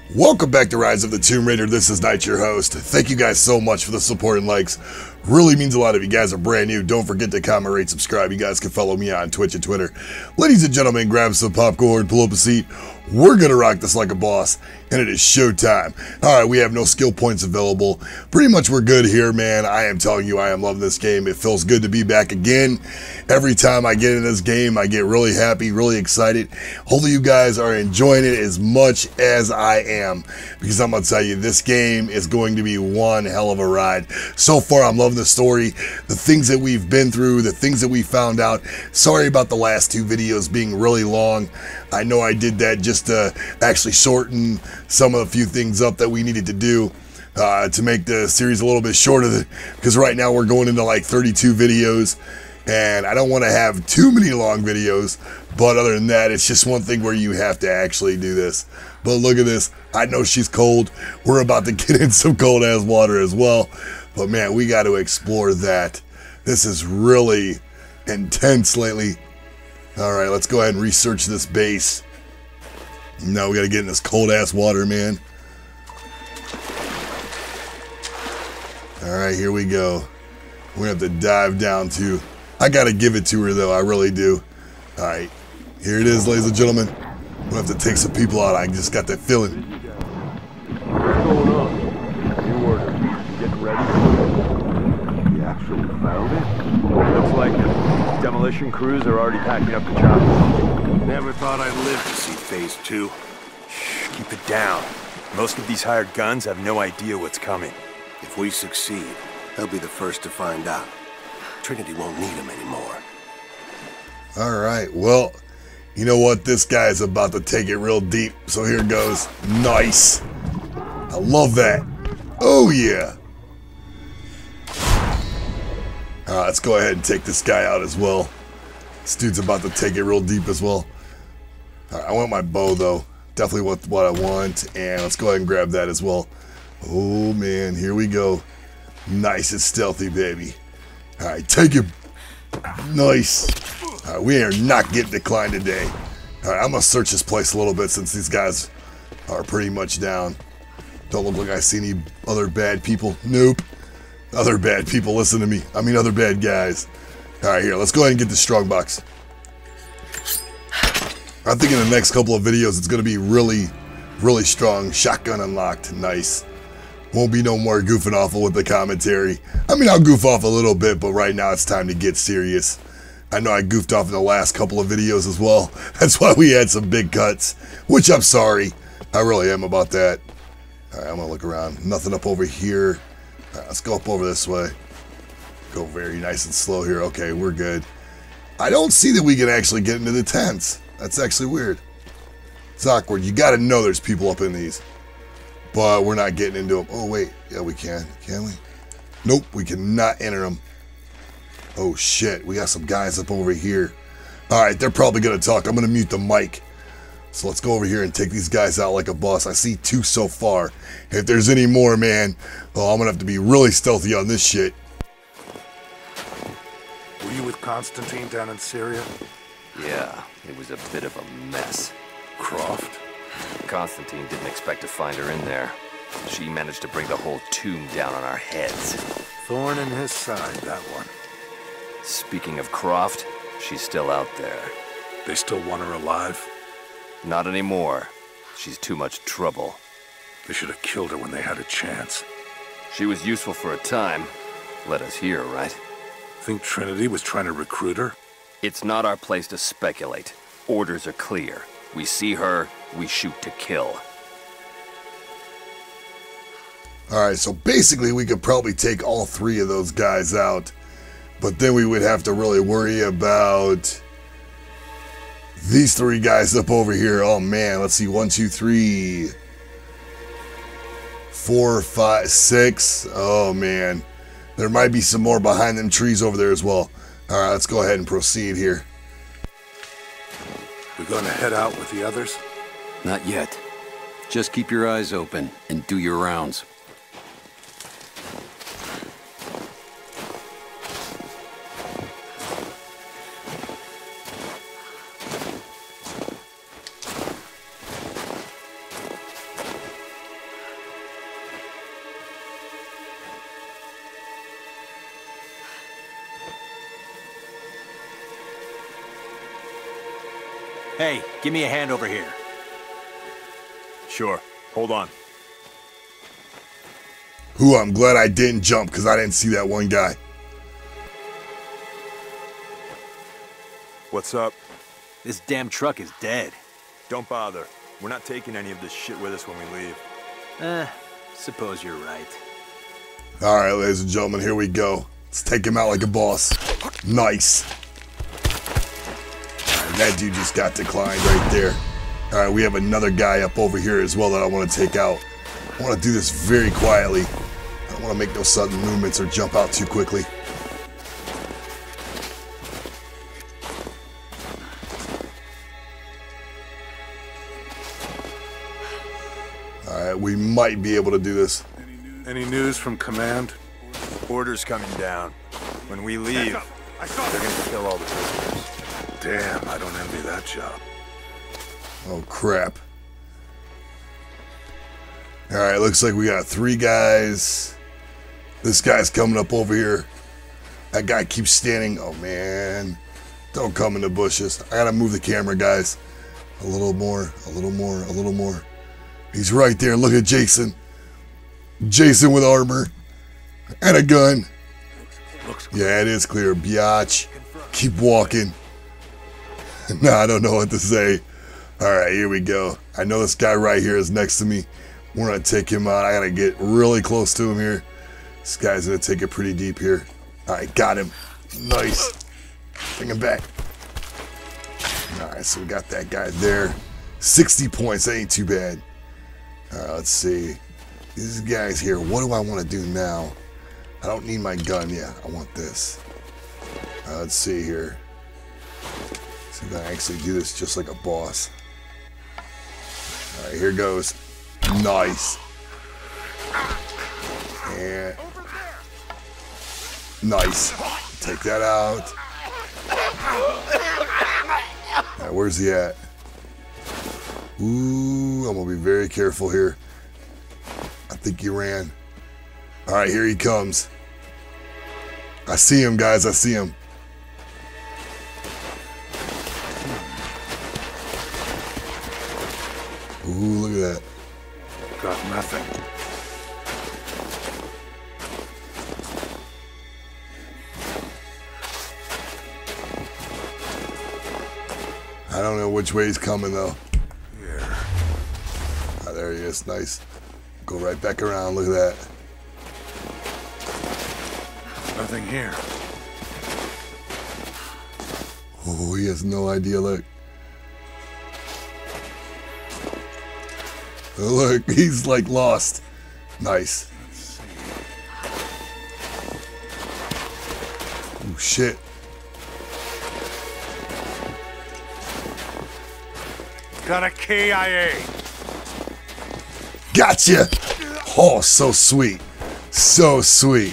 Welcome back to Rise of the Tomb Raider. This is Knight, your host. Thank you guys so much for the support and likes. Really means a lot. If you guys are brand new, don't forget to comment, rate, subscribe. You guys can follow me on Twitch and Twitter. Ladies and gentlemen, grab some popcorn, pull up a seat. We're gonna rock this like a boss, and it is showtime. Alright, we have no skill points available. Pretty much we're good here, man. I am telling you, I am loving this game. It feels good to be back again. Every time I get in this game, I get really happy, really excited. Hopefully you guys are enjoying it as much as I am, because I'm gonna tell you, this game is going to be one hell of a ride. So far, I'm loving the story, the things that we've been through, the things that we found out. Sorry about the last two videos being really long. I know I did that just to actually shorten some of the few things up that we needed to do to make the series a little bit shorter, because right now we're going into like 32 videos and I don't want to have too many long videos, but other than that, it's just one thing where you have to actually do this. But look at this. I know she's cold. We're about to get in some cold ass water as well, but man, we got to explore that. This is really intense lately. Alright, let's go ahead and research this base. Now we gotta get in this cold ass water, man. Alright, here we go. We're gonna have to dive down to... I gotta give it to her though, I really do. Alright, here it is, ladies and gentlemen. We'll have to take some people out. I just got that feeling. What's going on? New order. Getting ready. You actually found it? Looks like it. Demolition crews are already packing up the choppers. Never thought I'd live to see phase 2. Shh, keep it down. Most of these hired guns have no idea what's coming. If we succeed, they'll be the first to find out. Trinity won't need them anymore. Alright, well, you know what? This guy's about to take it real deep, so here goes. Nice. I love that. Oh, yeah. Let's go ahead and take this guy out as well. This dude's about to take it real deep as well. I want my bow, though. Definitely what I want. And let's go ahead and grab that as well. Oh, man. Here we go. Nice and stealthy, baby. All right, take him. Nice. All right, we are not getting declined today. All right, I'm going to search this place a little bit since these guys are pretty much down. Don't look like I see any other bad people. Nope. Other bad people, listen to me. I mean other bad guys. Alright, here, let's go ahead and get the strongbox. I think in the next couple of videos it's going to be really, really strong. Shotgun unlocked. Nice. Won't be no more goofing off with the commentary. I mean, I'll goof off a little bit, but right now it's time to get serious. I know I goofed off in the last couple of videos as well. That's why we had some big cuts, which I'm sorry. I really am about that. Alright, I'm going to look around. Nothing up over here. Right, let's go up over this way. Go very nice and slow here. Okay, we're good. I don't see that we can actually get into the tents. That's actually weird. It's awkward. You got to know there's people up in these. But we're not getting into them. Oh, wait. Yeah, we can. Can we? Nope, we cannot enter them. Oh, shit. We got some guys up over here. All right, they're probably going to talk. I'm going to mute the mic. So let's go over here and take these guys out like a boss. I see 2 so far. If there's any more, man, oh, I'm going to have to be really stealthy on this shit. Were you with Constantine down in Syria? Yeah, it was a bit of a mess. Croft? Constantine didn't expect to find her in there. She managed to bring the whole tomb down on our heads. Thorn in his side, that one. Speaking of Croft, she's still out there. They still want her alive? Not anymore. She's too much trouble. They should have killed her when they had a chance. She was useful for a time. Let us hear, right? Think Trinity was trying to recruit her? It's not our place to speculate. Orders are clear. We see her, we shoot to kill. Alright, so basically we could probably take all 3 of those guys out. But then we would have to really worry about these 3 guys up over here. Oh man, let's see. 1, 2, 3, 4, 5, 6. Oh man. There might be some more behind them trees over there as well. Alright, let's go ahead and proceed here. We're gonna head out with the others? Not yet. Just keep your eyes open and do your rounds. Hey, give me a hand over here. Sure. Hold on. Ooh, I'm glad I didn't jump because I didn't see that one guy. What's up? This damn truck is dead. Don't bother. We're not taking any of this shit with us when we leave. Suppose you're right. All right, ladies and gentlemen, here we go. Let's take him out like a boss. Nice. All right, that dude just got declined right there. All right, we have another guy up over here as well that I want to take out. I want to do this very quietly. I don't want to make no sudden movements or jump out too quickly. Alright, we might be able to do this. Any news from command? Orders coming down. When we leave, they're gonna kill all the prisoners. Damn, I don't envy that job. Oh, crap. Alright, looks like we got 3 guys. This guy's coming up over here. That guy keeps standing. Oh, man. Don't come in the bushes. I gotta move the camera, guys. A little more, a little more, a little more. He's right there. Look at Jason. Jason with armor and a gun. Yeah, it is clear. Biatch. Keep walking. Nah, I don't know what to say. Alright, here we go. I know this guy right here is next to me. We're going to take him out. I got to get really close to him here. This guy's going to take it pretty deep here. Alright, got him. Nice. Bring him back. Alright, so we got that guy there. 60 points. That ain't too bad. Alright, let's see. These guys here. What do I want to do now? I don't need my gun yet. I want this. Let's see here. See if I can actually do this just like a boss. Alright, here goes. Nice. And nice. Take that out. Alright, where's he at? Ooh, I'm gonna be very careful here. I think he ran. Alright, here he comes. I see him, guys. I see him. Ooh, look at that. Got nothing. I don't know which way he's coming, though. Yeah. Oh, there he is. Nice. Go right back around. Look at that. Nothing here. Oh, he has no idea. Look. Look, he's like lost. Nice. Oh, shit. Got a KIA. Gotcha. Oh, so sweet. So sweet.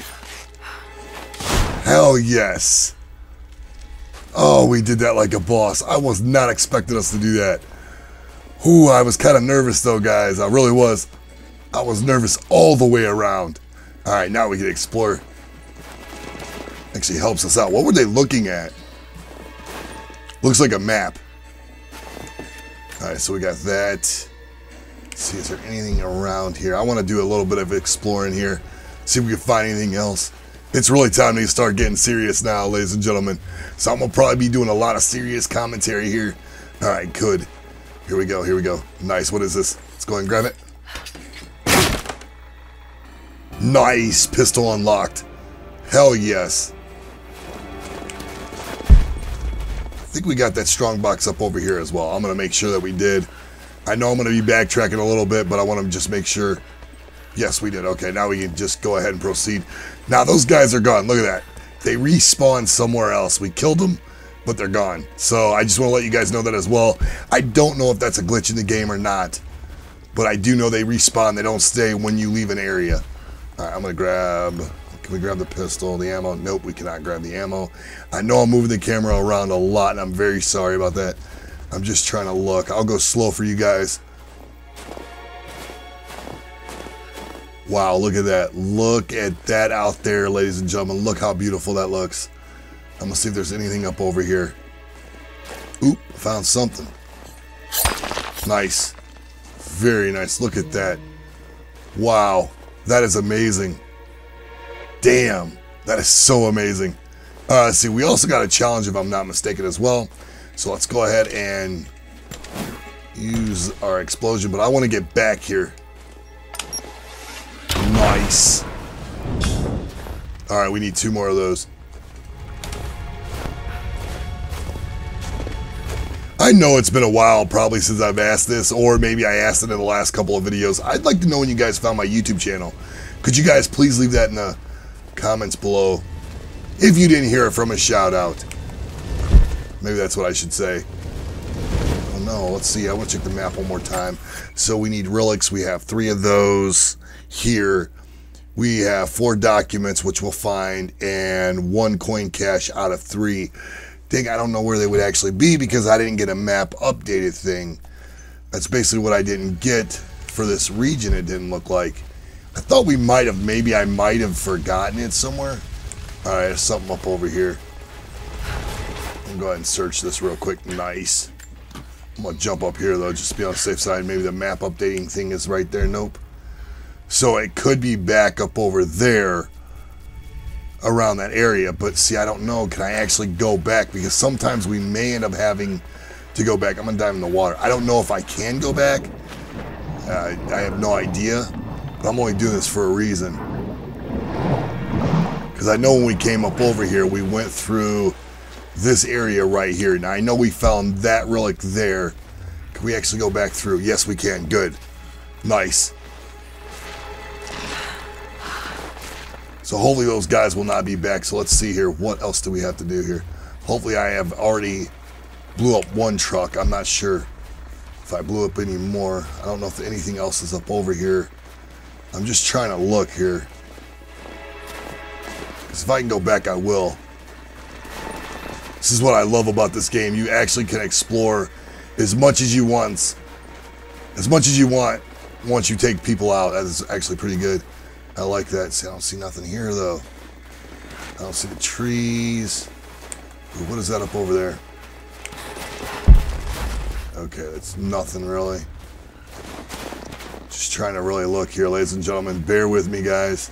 Hell yes. Oh, we did that like a boss. I was not expecting us to do that. Ooh, I was kind of nervous though, guys. I really was. I was nervous all the way around. All right, now we can explore. Actually helps us out. What were they looking at? Looks like a map. All right, so we got that. Let's see, is there anything around here? I want to do a little bit of exploring here. See if we can find anything else. It's really time to start getting serious now, ladies and gentlemen. So I'm going to probably be doing a lot of serious commentary here. All right, good. Here we go, here we go. Nice, what is this? Let's go and grab it. Nice, pistol unlocked. Hell yes. I think we got that strong box up over here as well. I'm going to make sure that we did. I know I'm going to be backtracking a little bit, but I want to just make sure. Yes, we did. Okay, now we can just go ahead and proceed. Now, those guys are gone. Look at that. They respawned somewhere else. We killed them, but they're gone. So I just want to let you guys know that as well. I don't know if that's a glitch in the game or not, but I do know they respawn. They don't stay when you leave an area. All right, I'm going to grab... Can we grab the pistol, the ammo? Nope, we cannot grab the ammo. I know I'm moving the camera around a lot, and I'm very sorry about that. I'm just trying to look. I'll go slow for you guys. Wow, look at that. Look at that out there, ladies and gentlemen. Look how beautiful that looks. I'm going to see if there's anything up over here. Oop, found something. Nice. Very nice. Look at that. Wow. That is amazing. Damn. That is so amazing. See, we also got a challenge, if I'm not mistaken, as well. So let's go ahead and use our explosion. But I want to get back here. Nice. Alright, we need 2 more of those. I know it's been a while probably since I've asked this, or maybe I asked it in the last couple of videos. I'd like to know when you guys found my YouTube channel. Could you guys please leave that in the comments below? If you didn't hear it from a shout out. Maybe that's what I should say. Oh no, let's see. I want to check the map one more time. So we need relics. We have 3 of those here. We have 4 documents, which we'll find, and 1 coin cache out of 3. Dang, I don't know where they would actually be because I didn't get a map updated thing. That's basically what I didn't get for this region, it didn't look like. I thought we might have, maybe I might have forgotten it somewhere. Alright, there's something up over here. I'll go ahead and search this real quick. Nice. I'm going to jump up here though, just to be on the safe side. Maybe the map updating thing is right there. Nope. So it could be back up over there around that area, but see, I don't know. Can I actually go back? Because sometimes we may end up having to go back. I'm gonna dive in the water. I don't know if I can go back. I have no idea, but I'm only doing this for a reason. Because I know when we came up over here, we went through this area right here. Now I know we found that relic there. Can we actually go back through? Yes, we can. Good. Nice. So hopefully those guys will not be back. So let's see here. What else do we have to do here? Hopefully I have already blew up 1 truck. I'm not sure if I blew up any more. I don't know if anything else is up over here. I'm just trying to look here. Because if I can go back, I will. This is what I love about this game. You actually can explore as much as you want. As much as you want once you take people out. That is actually pretty good. I like that. See, I don't see nothing here, though. I don't see the trees. Ooh, what is that up over there? Okay, that's nothing, really. Just trying to really look here, ladies and gentlemen. Bear with me, guys.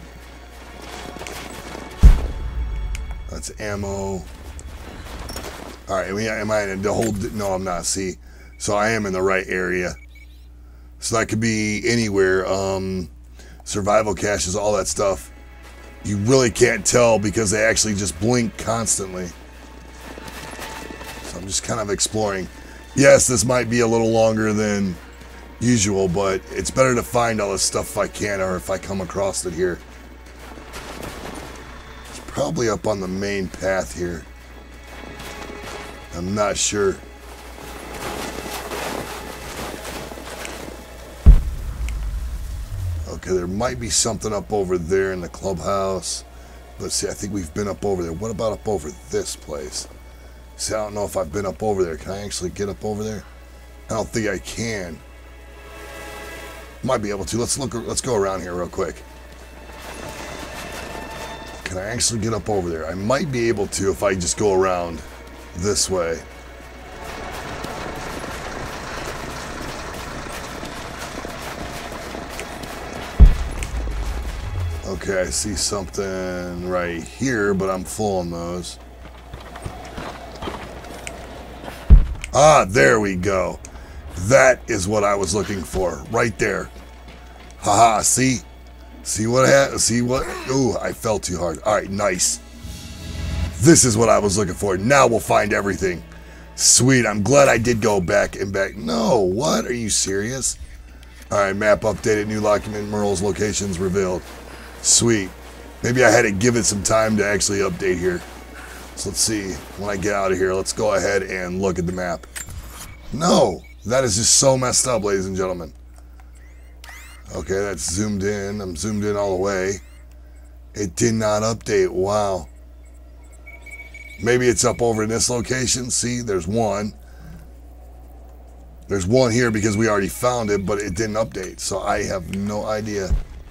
That's ammo. All right, am I in the whole... No, I'm not. See, so I am in the right area. So that could be anywhere. Survival caches, all that stuff. You really can't tell because they actually just blink constantly. So I'm just kind of exploring. Yes, this might be a little longer than usual, but it's better to find all this stuff if I can, or if I come across it here. It's probably up on the main path here. I'm not sure. Okay, there might be something up over there in the clubhouse. Let's see, I think we've been up over there. What about up over this place? See, I don't know if I've been up over there. Can I actually get up over there? I don't think I can. Might be able to. Let's go around here real quick. Can I actually get up over there? I might be able to if I just go around this way. Okay, I see something right here, but I'm full on those. Ah, there we go. That is what I was looking for, right there. Haha, see? See what happened? See what? Ooh, I fell too hard. All right, nice. This is what I was looking for. Now we'll find everything. Sweet, I'm glad I did go back and back. No, what? Are you serious? All right, map updated, new document, Merle's locations revealed. Sweet. Maybe I had to give it some time to actually update here. So let's see. When I get out of here, let's go ahead and look at the map. No, that is just so messed up, ladies and gentlemen. Okay, that's zoomed in. I'm zoomed in all the way. It did not update. Wow. Maybe it's up over in this location. See, there's one. There's one here because we already found it, but it didn't update. So I have no idea.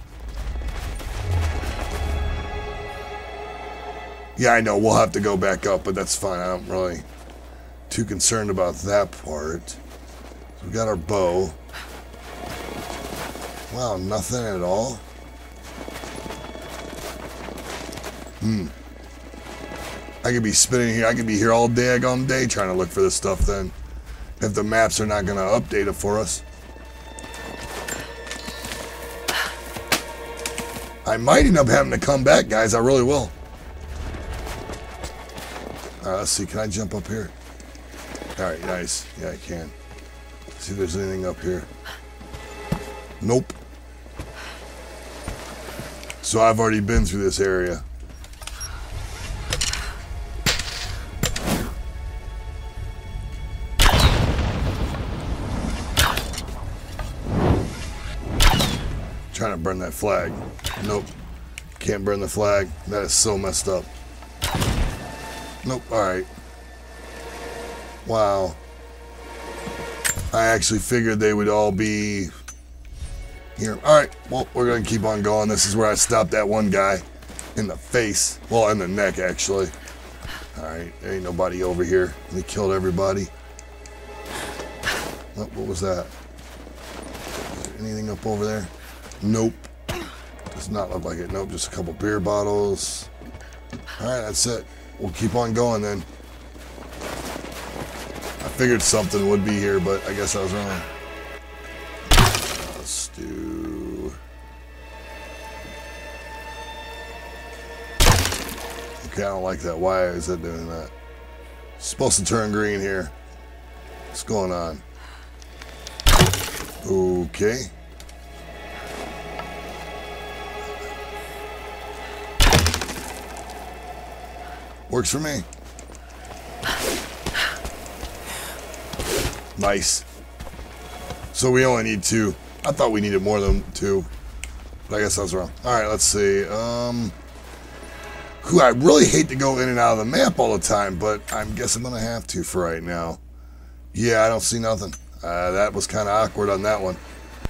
Yeah, I know. We'll have to go back up, but that's fine. I'm really too concerned about that part. We got our bow. Wow, nothing at all. I could be spinning here. I could be here all daggone day trying to look for this stuff then. If the maps are not going to update it for us. I might end up having to come back, guys. I really will. Alright, let's see. Can I jump up here? Alright, nice. Yeah, I can. See if there's anything up here. Nope. So I've already been through this area. Trying to burn that flag. Nope. Can't burn the flag. That is so messed up. Nope. Alright. Wow. I actually figured they would all be here. Alright. Well, we're going to keep on going. This is where I stopped that one guy in the face. Well, in the neck, actually. Alright. There ain't nobody over here. We killed everybody. Oh, what was that? Is there anything up over there? Nope. Does not look like it. Nope, just a couple beer bottles. Alright, that's it. We'll keep on going then. I figured something would be here, but I guess I was wrong. Let's do... Okay, I don't like that. Why is it doing that? It's supposed to turn green here. What's going on? Okay. Works for me. Nice. So we only need 2. I thought we needed more than 2. But I guess I was wrong. Alright, let's see. Who I really hate to go in and out of the map all the time, but I guess I'm going to have to for right now. Yeah, I don't see nothing. That was kind of awkward on that one.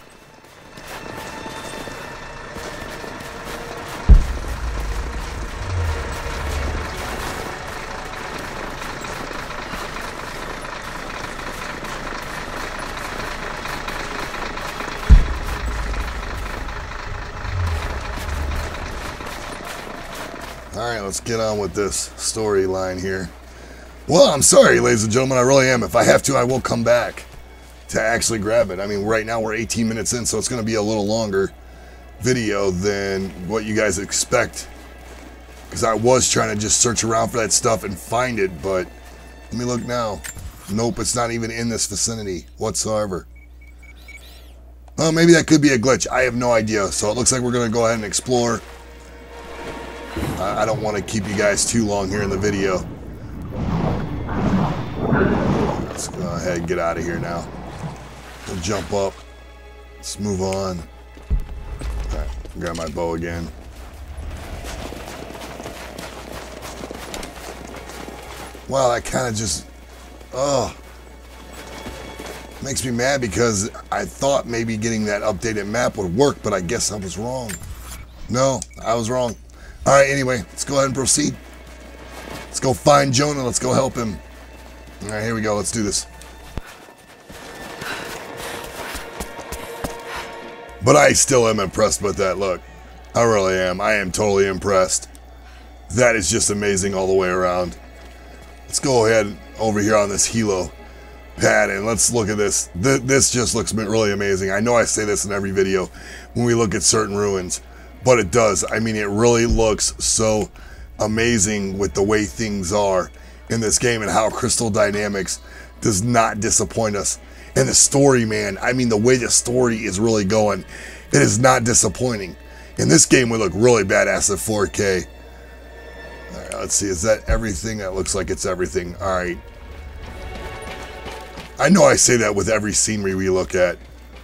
Alright, let's get on with this storyline here. Well, I'm sorry, ladies and gentlemen, I really am. If I have to, I will come back to actually grab it. I mean, right now we're 18 minutes in, so it's going to be a little longer video than what you guys expect. Because I was trying to just search around for that stuff and find it, but let me look now. Nope, it's not even in this vicinity whatsoever. Oh, maybe that could be a glitch. I have no idea. So it looks like we're going to go ahead and explore. I don't want to keep you guys too long here in the video. Let's go ahead and get out of here now. We'll jump up. Let's move on. Alright, grab my bow again. Wow, that kind of just... makes me mad because I thought maybe getting that updated map would work, but I guess I was wrong. No, I was wrong. Alright, anyway, let's go ahead and proceed. Let's go find Jonah. Let's go help him. Alright, here we go. Let's do this. But I still am impressed with that look. I really am. I am totally impressed. That is just amazing all the way around. Let's go ahead over here on this helo pad and let's look at this. This just looks really amazing. I know I say this in every video when we look at certain ruins, but it does. I mean, it really looks so amazing with the way things are in this game and how Crystal Dynamics does not disappoint us. And the story, man, I mean, the way the story is really going, it is not disappointing. In this game, we look really badass at 4K. All right, let's see. Is that everything? That looks like it's everything. All right. I know I say that with every scenery we look at.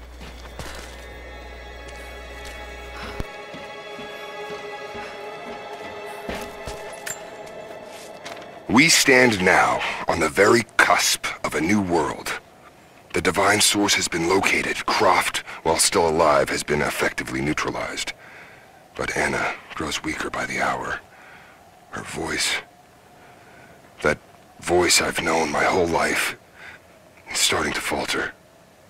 We stand now on the very cusp of a new world. The divine source has been located. Croft, while still alive, has been effectively neutralized. But Anna grows weaker by the hour. Her voice, that voice I've known my whole life, is starting to falter.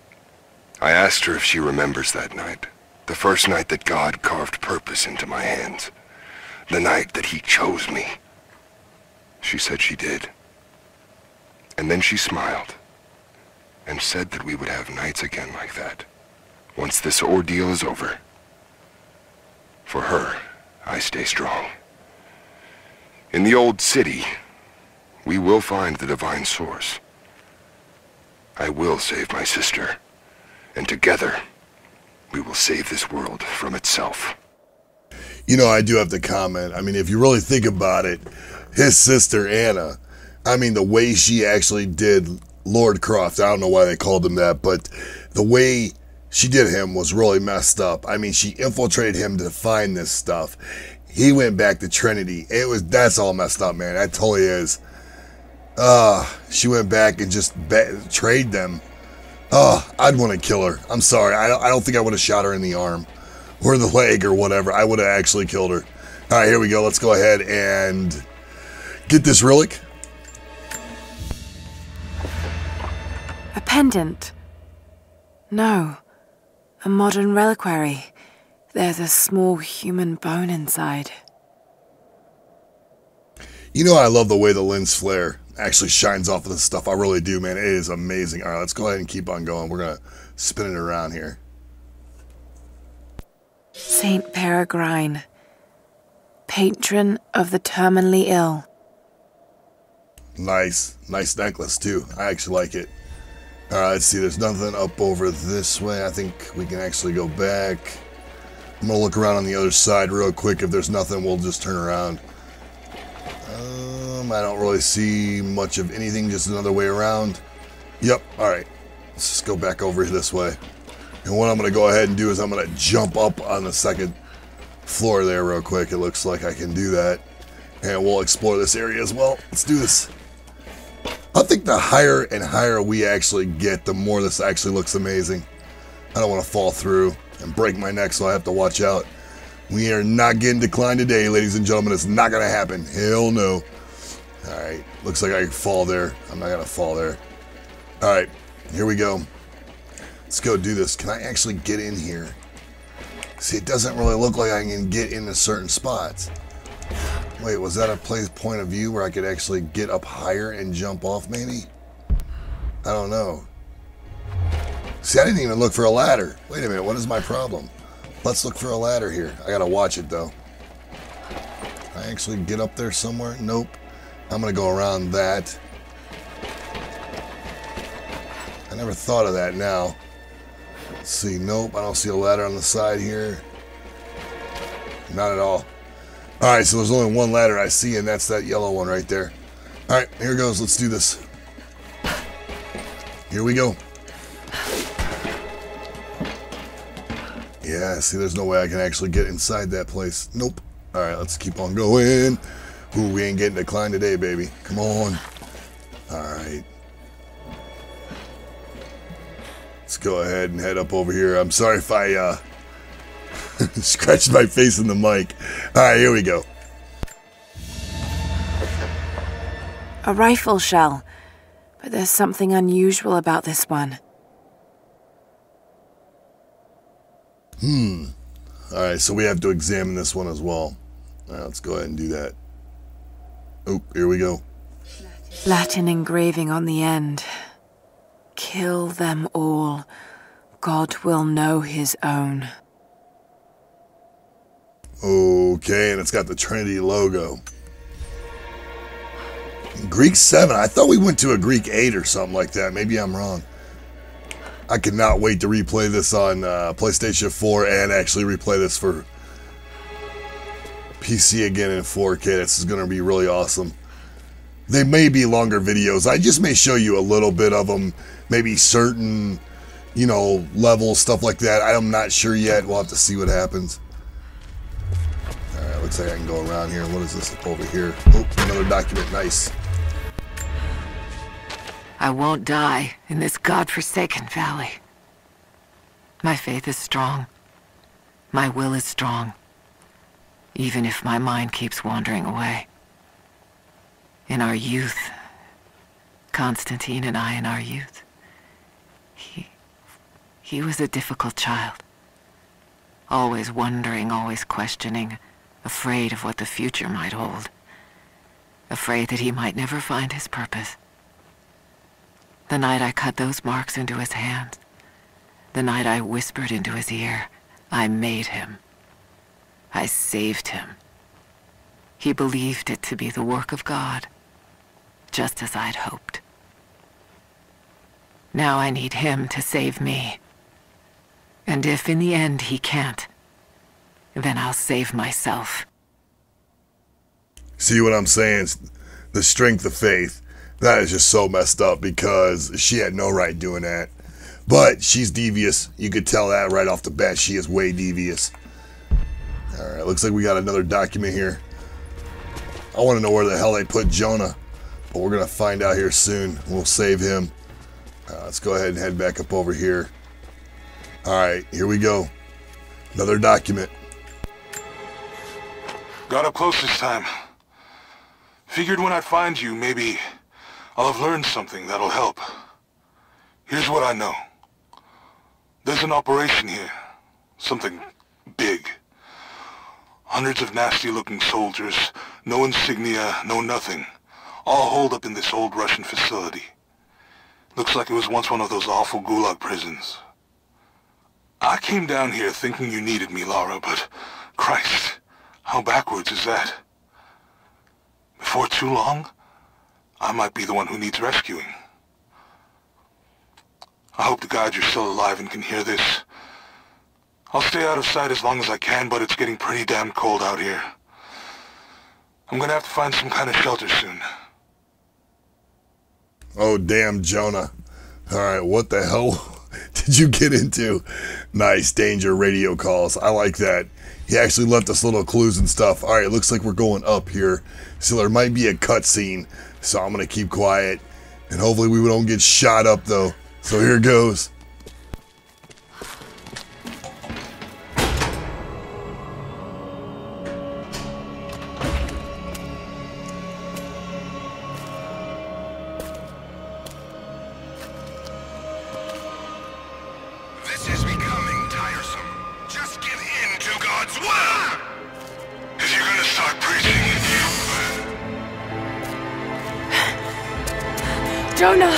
I asked her if she remembers that night. The first night that God carved purpose into my hands. The night that he chose me. She said she did. And then she smiled. And said that we would have nights again like that. Once this ordeal is over. For her, I stay strong. In the old city, we will find the divine source. I will save my sister. And together, we will save this world from itself. You know, I do have to comment. I mean, if you really think about it, his sister, Anna, I mean, the way she actually did Lord Croft, I don't know why they called him that, but the way she did him was really messed up. I mean, she infiltrated him to find this stuff. He went back to Trinity. That's all messed up, man. That totally is. She went back and just betrayed them. I'd want to kill her. I'm sorry. I don't think I would have shot her in the arm or the leg or whatever. I would have actually killed her. All right, here we go. Let's go ahead and get this relic. A pendant? No. A modern reliquary. There's a small human bone inside. You know, I love the way the lens flare actually shines off of this stuff. I really do, man. It is amazing. All right, let's go ahead and keep on going. We're going to spin it around here. Saint Peregrine, patron of the terminally ill. Nice necklace too. I actually like it. All right, let's see. There's nothing up over this way. I think we can actually go back. I'm gonna look around on the other side real quick. If there's nothing, we'll just turn around. I don't really see much of anything. Just another way around. Yep. All right. Let's just go back over this way. And what I'm gonna go ahead and do is I'm gonna jump up on the second floor there real quick. It looks like I can do that, and we'll explore this area as well. Let's do this. I think the higher and higher we actually get, the more this actually looks amazing. I don't want to fall through and break my neck, so I have to watch out. We are not getting declined today, ladies and gentlemen. It's not going to happen. Hell no. All right. Looks like I can fall there. I'm not going to fall there. All right. Here we go. Let's go do this. Can I actually get in here? See, it doesn't really look like I can get into certain spots. Wait, was that a point of view where I could actually get up higher and jump off, maybe? I don't know. See, I didn't even look for a ladder. Wait a minute, what is my problem? Let's look for a ladder here. I gotta watch it, though. Can I actually get up there somewhere? Nope. I'm gonna go around that. I never thought of that now. Let's see, nope, I don't see a ladder on the side here. Not at all. Alright, so there's only one ladder I see, and that's that yellow one right there. Alright, here goes. Let's do this. Here we go. Yeah, see, there's no way I can actually get inside that place. Nope. Alright, let's keep on going. Ooh, we ain't getting declined today, baby. Come on. Alright. Let's go ahead and head up over here. I'm sorry if I scratched my face in the mic. Alright, here we go. A rifle shell, but there's something unusual about this one. Alright, so we have to examine this one as well. Alright, let's go ahead and do that. Oh, here we go. Latin engraving on the end. Kill them all. God will know his own. Okay, and it's got the Trinity logo. Greek 7. I thought we went to a Greek 8 or something like that. Maybe I'm wrong. I cannot wait to replay this on PlayStation 4 and actually replay this for PC again in 4K. This is going to be really awesome. They may be longer videos. I just may show you a little bit of them. Maybe certain, you know, levels, stuff like that. I'm not sure yet. We'll have to see what happens. Alright, looks like I can go around here. What is this up over here? Oh, another document. Nice. I won't die in this godforsaken valley. My faith is strong. My will is strong. Even if my mind keeps wandering away. In our youth, Constantine and I in our youth, He was a difficult child. Always wondering, always questioning, afraid of what the future might hold. Afraid that he might never find his purpose. The night I cut those marks into his hands, the night I whispered into his ear, I made him. I saved him. He believed it to be the work of God, just as I'd hoped. Now I need him to save me. And if in the end he can't, then I'll save myself. See what I'm saying? The strength of faith. That is just so messed up because she had no right doing that. But she's devious. You could tell that right off the bat. She is way devious. Alright, looks like we got another document here. I want to know where the hell they put Jonah. But we're going to find out here soon. We'll save him. Let's go ahead and head back up over here. Alright, here we go. Another document. Got up close this time. Figured when I'd find you, maybe I'll have learned something that'll help. Here's what I know. There's an operation here. Something big. Hundreds of nasty-looking soldiers. No insignia, no nothing. All holed up in this old Russian facility. Looks like it was once one of those awful gulag prisons. I came down here thinking you needed me, Lara, but Christ, how backwards is that? Before too long, I might be the one who needs rescuing. I hope to God you're still alive and can hear this. I'll stay out of sight as long as I can, but it's getting pretty damn cold out here. I'm gonna have to find some kind of shelter soon. Oh, damn, Jonah. Alright, what the hell did you get into? Nice, danger radio calls. I like that. He actually left us little clues and stuff. Alright, it looks like we're going up here. So there might be a cutscene. So I'm going to keep quiet. And hopefully we don't get shot up, though. So here goes. This is becoming tiresome. Just give in to God's will! If you're gonna start preaching, Jonah!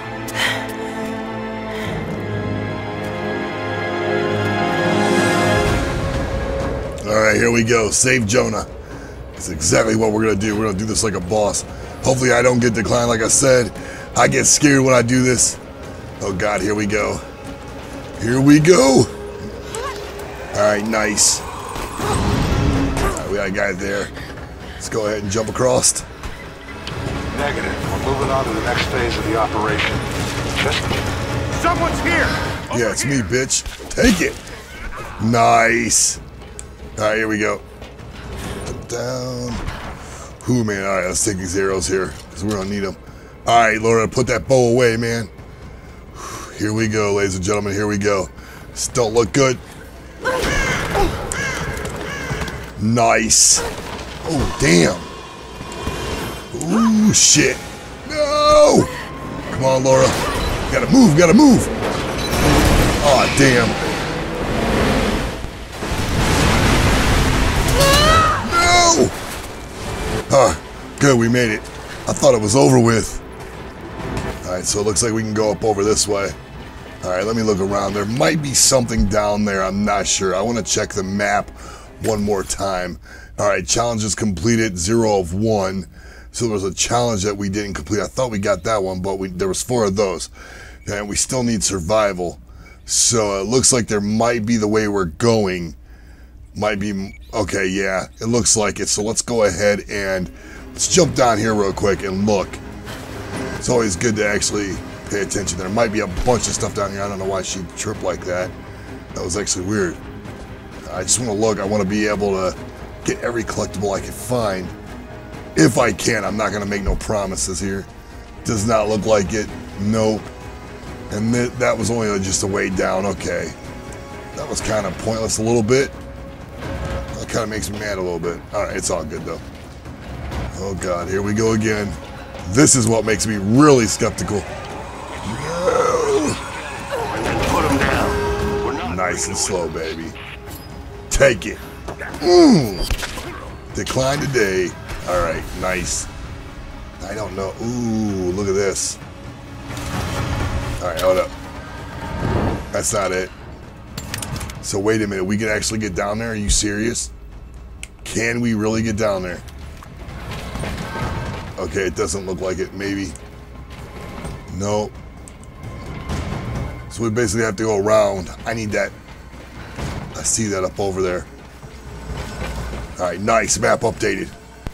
Alright, here we go. Save Jonah. That's exactly what we're going to do. We're going to do this like a boss. Hopefully I don't get declined like I said. I get scared when I do this. Oh God, here we go. Here we go. Alright, nice. Alright, we got a guy there. Let's go ahead and jump across. Negative. We're moving on to the next phase of the operation. Someone's here! Yeah, it's me, bitch. Take it. Nice. Alright, here we go. Jump down. Ooh, man. Alright, let's take these arrows here, because we're going to need them. Alright, Laura, put that bow away, man. Here we go, ladies and gentlemen. Here we go. This don't look good. Nice. Oh, damn. Ooh, shit. No! Come on, Laura. Gotta move, gotta move. Aw, damn. No! Good, we made it. I thought it was over with. Alright, so it looks like we can go up over this way. Alright, let me look around. There might be something down there. I'm not sure. I want to check the map one more time. Alright, challenge is completed. 0 of 1. So there was a challenge that we didn't complete. I thought we got that one, but there was 4 of those. And we still need survival. So it looks like there might be the way we're going. Might be... Okay, yeah. It looks like it. So let's go ahead and... Let's jump down here real quick and look. It's always good to actually pay attention. There might be a bunch of stuff down here. I don't know why she tripped like that. That was actually weird. I just want to look. I want to be able to get every collectible I can find. If I can. I'm not going to make no promises here. Does not look like it. Nope. And that was only just a way down. Okay. That was kind of pointless a little bit. That kind of makes me mad a little bit. Alright, it's all good though. Oh God, here we go again. This is what makes me really skeptical. No. Put him down. Nice and slow, baby. Take it. Decline today. Alright, nice. I don't know. Ooh, look at this. Alright, hold up. That's not it. So wait a minute, we can actually get down there? Are you serious? Can we really get down there? Okay, it doesn't look like it. Maybe. Nope. So we basically have to go around. I need that. I see that up over there. Alright, nice. Map updated.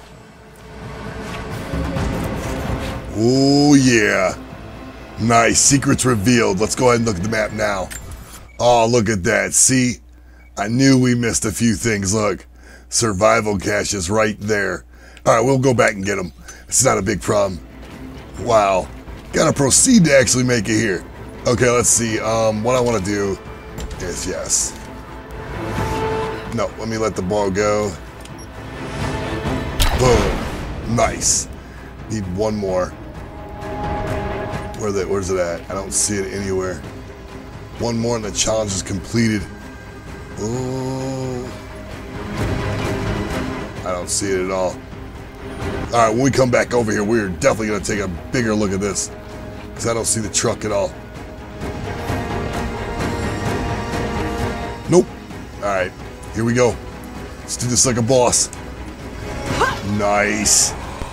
Oh, yeah. Nice. Secrets revealed. Let's go ahead and look at the map now. Oh, look at that. See? I knew we missed a few things. Look. Survival cache is right there. Alright, we'll go back and get them. It's not a big problem. Wow. Gotta proceed to actually make it here. Okay, let's see. What I want to do is yes. No, let me let the ball go. Boom. Nice. Need one more. Where's it at? I don't see it anywhere. One more and the challenge is completed. Oh. I don't see it at all. Alright, when we come back over here, we're definitely going to take a bigger look at this. Because I don't see the truck at all. Nope. Alright, here we go. Let's do this like a boss. Nice.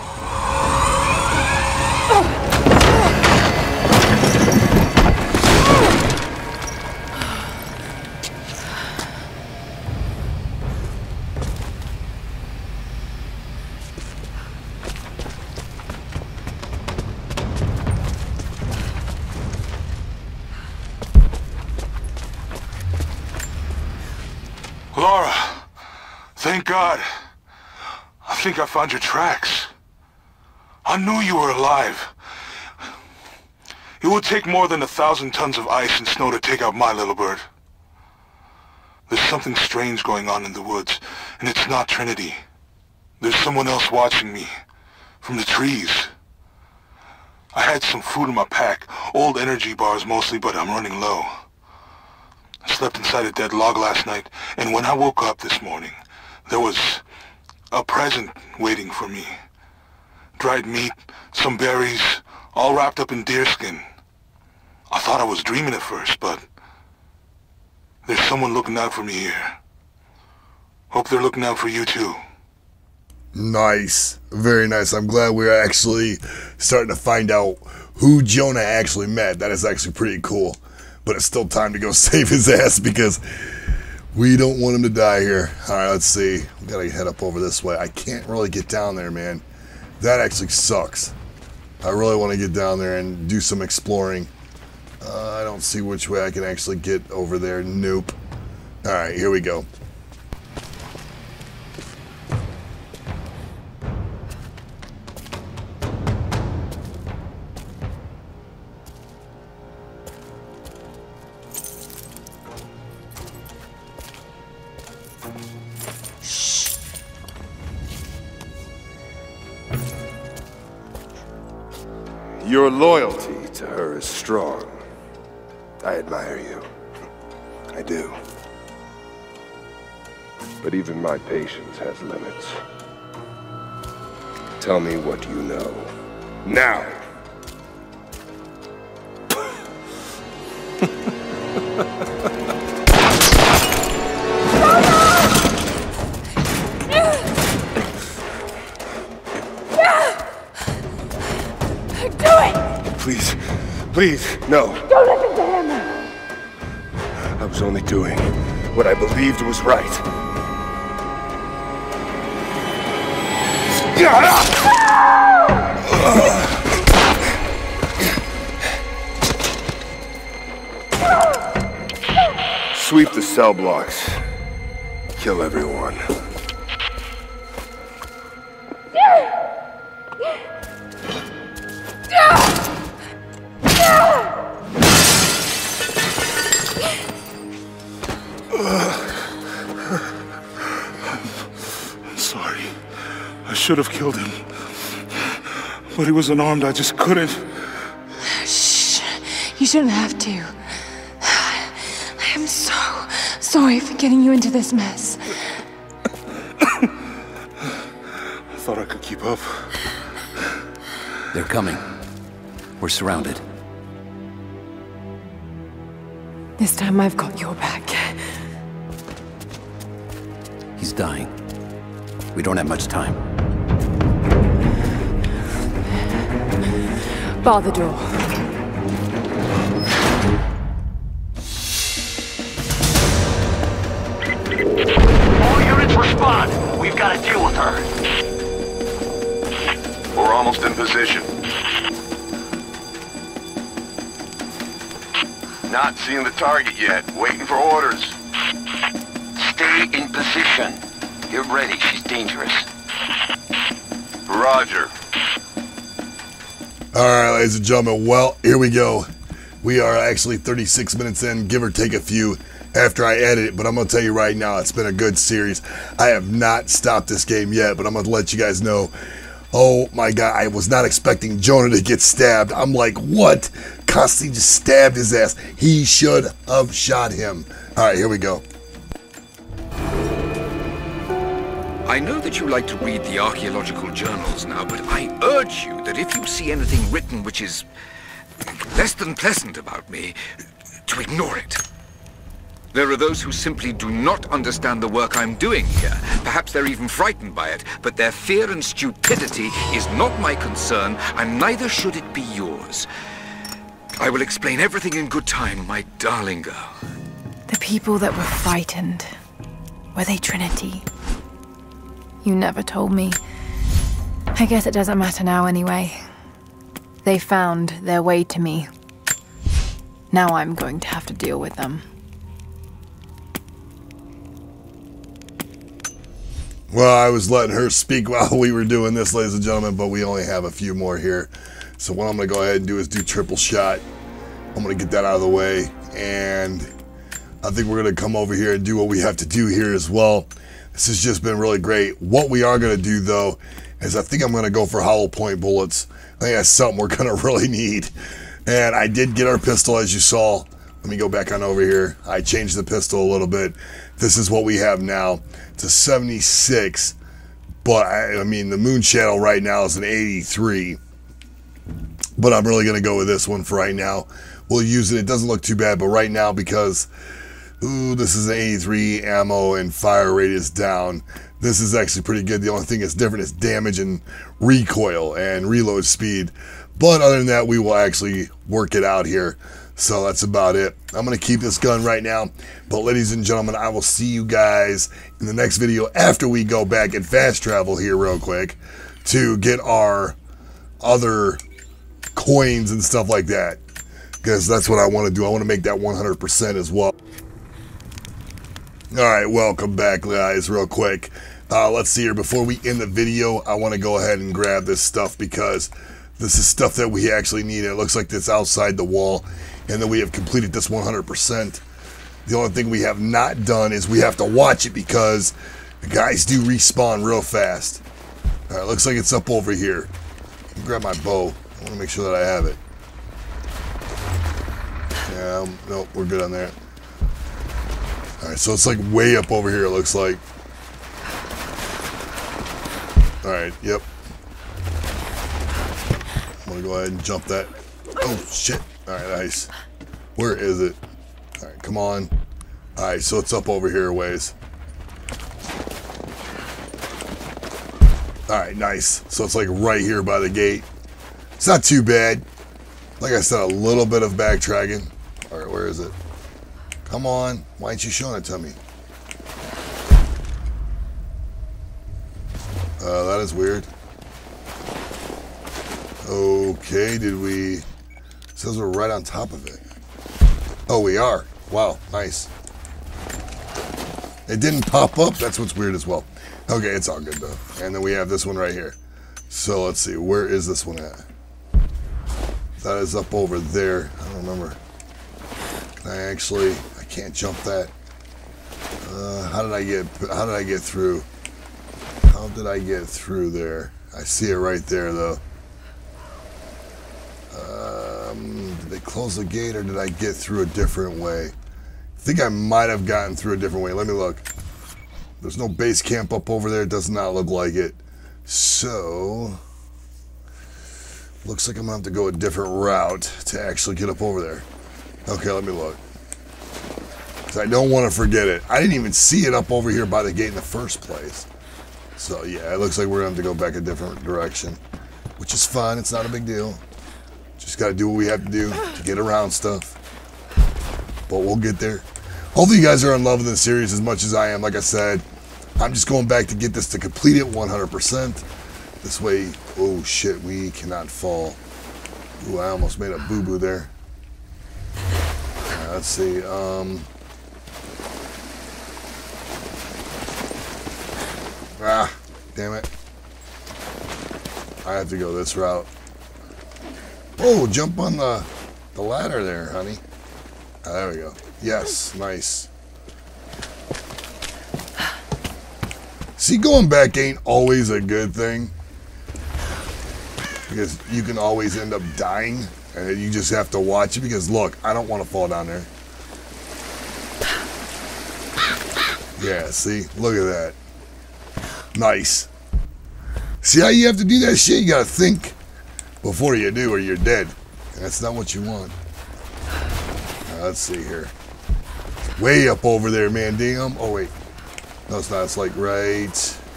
Lara, thank God. I think I found your tracks. I knew you were alive. It would take more than 1,000 tons of ice and snow to take out my little bird. There's something strange going on in the woods, and it's not Trinity. There's someone else watching me, from the trees. I had some food in my pack, old energy bars mostly, but I'm running low. I slept inside a dead log last night, and when I woke up this morning, there was a present waiting for me. Dried meat, some berries, all wrapped up in deerskin. I thought I was dreaming at first, but there's someone looking out for me here. Hope they're looking out for you too. Nice. Very nice. I'm glad we're actually starting to find out who Jonah actually met. That is actually pretty cool. But it's still time to go save his ass because we don't want him to die here. Alright, let's see. We gotta head up over this way. I can't really get down there, man. That actually sucks. I really want to get down there and do some exploring. I don't see which way I can actually get over there. Nope. Alright, here we go. Your loyalty to her is strong. I admire you. I do. But even my patience has limits. Tell me what you know. Now! Please, please, no. Don't listen to him! I was only doing what I believed was right. Sweep the cell blocks. Kill everyone. I should have killed him. But he was unarmed, I just couldn't. Shh. You shouldn't have to. I am so sorry for getting you into this mess. I thought I could keep up. They're coming. We're surrounded. This time I've got your back. He's dying. We don't have much time. Bar the door. All units respond. We've got to deal with her. We're almost in position. Not seeing the target yet. Waiting for orders. Stay in position. Get ready. She's dangerous. Roger. Alright, ladies and gentlemen, well, here we go. We are actually 36 minutes in, give or take a few, after I edit it, but I'm going to tell you right now, it's been a good series. I have not stopped this game yet, but I'm going to let you guys know. Oh my god, I was not expecting Jonah to get stabbed. I'm like, what? Constantly just stabbed his ass. He should have shot him. Alright, here we go. I know that you like to read the archaeological journals now, but I urge you that if you see anything written which is less than pleasant about me, to ignore it. There are those who simply do not understand the work I'm doing here. Perhaps they're even frightened by it, but their fear and stupidity is not my concern, and neither should it be yours. I will explain everything in good time, my darling girl. The people that were frightened, were they Trinity? You never told me. I guess it doesn't matter now anyway. They found their way to me. Now I'm going to have to deal with them. Well, I was letting her speak while we were doing this, ladies and gentlemen, but we only have a few more here. So what I'm going to go ahead and do is do triple shot. I'm going to get that out of the way, and I think we're going to come over here and do what we have to do here as well. This has just been really great. What we are going to do, though, is I think I'm going to go for hollow point bullets. I think that's something we're going to really need. And I did get our pistol, as you saw. Let me go back on over here. I changed the pistol a little bit. This is what we have now. It's a 76, but I mean, the Moon Shadow right now is an 83. But I'm really going to go with this one for right now. We'll use it. It doesn't look too bad, but right now, because ooh, this is an 83 ammo and fire rate is down. This is actually pretty good. The only thing that's different is damage and recoil and reload speed. But other than that, we will actually work it out here. So that's about it. I'm going to keep this gun right now. But ladies and gentlemen, I will see you guys in the next video after we go back and fast travel here real quick to get our other coins and stuff like that. Because that's what I want to do. I want to make that 100% as well. Alright, welcome back, guys, real quick. Let's see here. Before we end the video, I want to go ahead and grab this stuff because this is stuff that we actually need. It looks like it's outside the wall, and then we have completed this 100%. The only thing we have not done is we have to watch it because the guys do respawn real fast. Alright, looks like it's up over here. Let me grab my bow. I want to make sure that I have it. Yeah, nope, we're good on there. Alright, so it's like way up over here, it looks like. Alright, yep. I'm gonna go ahead and jump that. Oh, shit. Alright, nice. Where is it? Alright, come on. Alright, so it's up over here a ways. Alright, nice. So it's like right here by the gate. It's not too bad. Like I said, a little bit of backtracking. Alright, where is it? Come on. Why aren't you showing it to me? That is weird. Okay, did we... It says we're right on top of it. Oh, we are. Wow, nice. It didn't pop up. That's what's weird as well. Okay, it's all good though. And then we have this one right here. So let's see. Where is this one at? That is up over there. I don't remember. Can I actually... I can't jump that. How did I get through? How did I get through there? I see it right there though. Did they close the gate or did I get through a different way? think I might have gotten through a different way. Let me look. There's no base camp up over there. It does not look like it. So, looks like I'm going to have to go a different route to actually get up over there. Okay, let me look. Because I don't want to forget it. I didn't even see it up over here by the gate in the first place. So, yeah, it looks like we're going to have to go back a different direction. Which is fine. It's not a big deal. Just got to do what we have to do to get around stuff. But we'll get there. Hopefully you guys are in love with this series as much as I am. Like I said, I'm just going back to get this to complete it 100%. This way, oh shit, we cannot fall. Ooh, I almost made a boo-boo there. Let's see, damn it. I have to go this route. Oh, jump on the ladder there, honey. There we go. Yes, nice. See, going back ain't always a good thing. Because you can always end up dying. And you just have to watch it. Because, look, I don't want to fall down there. Yeah, see? Look at that. Nice. See how you have to do that shit? You gotta think before you do or you're dead. And that's not what you want. Let's see here. Way up over there, man. Damn. Oh, wait. No, it's not. It's like right...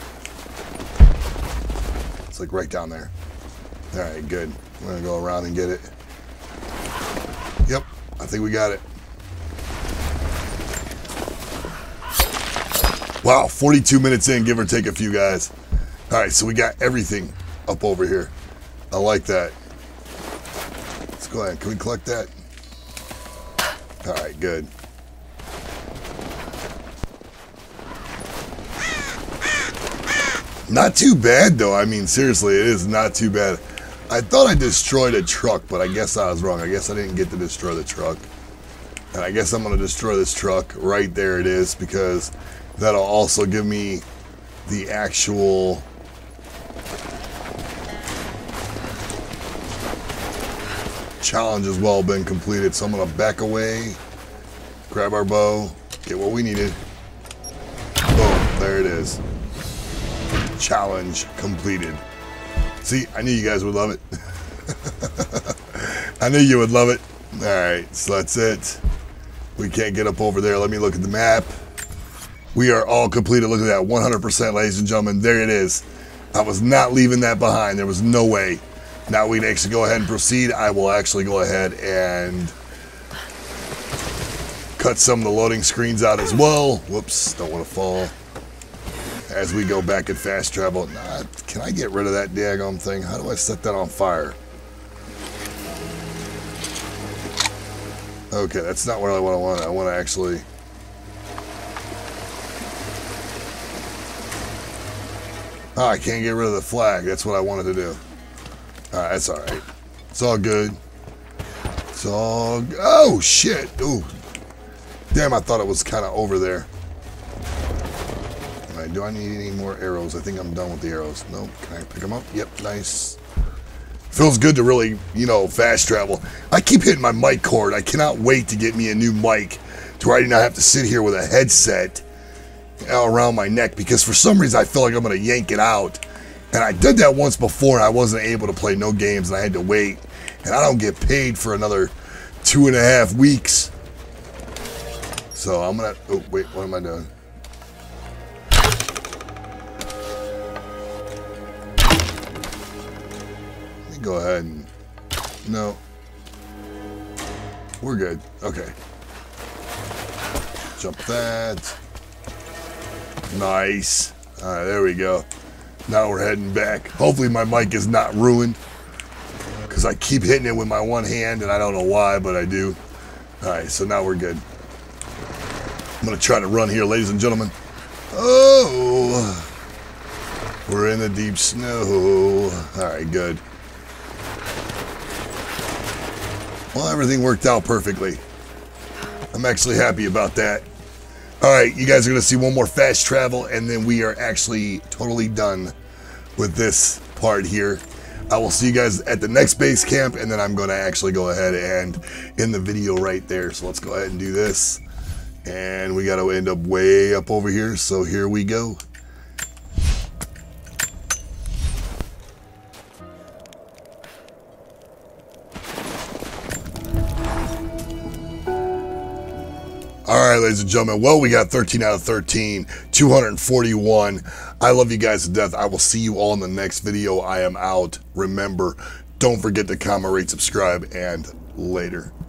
It's like right down there. Alright, good. We're going to go around and get it. Yep. I think we got it. Wow. 42 minutes in, give or take a few, guys. Alright, so we got everything up over here. I like that. Let's go ahead. Can we collect that? Alright, good. Not too bad, though. I mean, seriously, it is not too bad. I thought I destroyed a truck, but I guess I was wrong. I guess I didn't get to destroy the truck. And I guess I'm going to destroy this truck. Right there it is, because that'll also give me the actual... challenge has well been completed. So I'm going to back away, grab our bow, get what we needed. Boom, there it is. Challenge completed. See, I knew you guys would love it. I knew you would love it. Alright, so that's it. We can't get up over there. Let me look at the map. We are all completed. Look at that, 100%, ladies and gentlemen. There it is. I was not leaving that behind. There was no way. Now we can actually go ahead and proceed. I will actually go ahead and cut some of the loading screens out as well. Whoops, don't want to fall. As we go back and fast travel. Nah, can I get rid of that daggone thing? How do I set that on fire? Okay, that's not what I want. I want to actually... Oh, I can't get rid of the flag. That's what I wanted to do. Alright, that's alright. It's all good. It's all... Oh, shit! Ooh. Damn, I thought it was kind of over there. Alright, do I need any more arrows? I think I'm done with the arrows. Nope. Can I pick them up? Yep, nice. Feels good to really, you know, fast travel. I keep hitting my mic cord. I cannot wait to get me a new mic to where I do not have to sit here with a headset around my neck, because for some reason I feel like I'm going to yank it out. And I did that once before and I wasn't able to play no games and I had to wait. And I don't get paid for another 2.5 weeks. So I'm going to... Oh, wait, what am I doing? Let me go ahead and... No. We're good. Okay. Jump that. Nice. Alright, there we go. Now we're heading back. Hopefully my mic is not ruined, because I keep hitting it with my one hand and I don't know why, but I do. Alright, so now we're good. I'm going to try to run here, ladies and gentlemen. Oh! We're in the deep snow. Alright, good. Well, everything worked out perfectly. I'm actually happy about that. Alright, you guys are going to see one more fast travel, and then we are actually totally done with this part here. I will see you guys at the next base camp, and then I'm going to actually go ahead and end the video right there. So let's go ahead and do this. And we got to end up way up over here, so here we go. Alright, ladies and gentlemen, well, we got 13 out of 13, 241. I love you guys to death. I will see you all in the next video. I am out. Remember, don't forget to comment, rate, subscribe, and later.